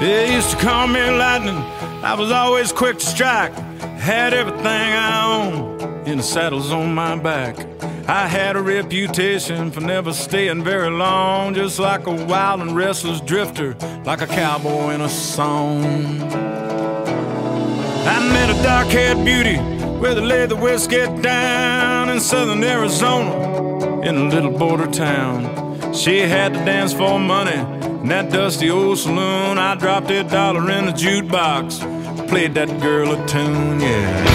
They used to call me lightning, I was always quick to strike. Had everything I owned in the saddles on my back. I had a reputation for never staying very long, just like a wild and restless drifter, like a cowboy in a song. I met a dark-haired beauty where they laid the whiskey down in southern Arizona, in a little border town. She had to dance for money in that dusty old saloon. I dropped $1 in the jukebox, played that girl a tune, yeah.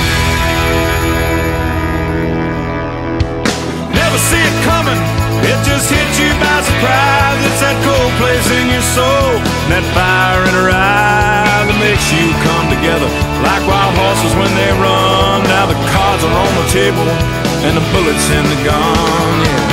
Never see it coming, it just hits you by surprise. It's that cold place in your soul, that fire in her eye that makes you come together like wild horses when they run. Now the cards are on the table and the bullets in the gun, yeah.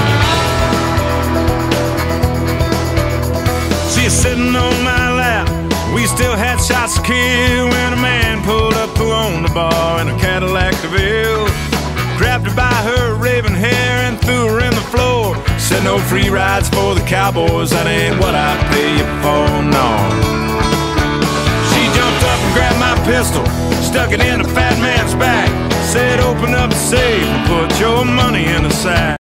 She's sitting on my lap, we still had shots to kill when a man pulled up who owned the bar in a Cadillac DeVille. Grabbed her by her raven hair and threw her in the floor. Said no free rides for the cowboys, that ain't what I pay you for, no. She jumped up and grabbed my pistol, stuck it in the fat man's back. Said open up the safe and put your money in the sack.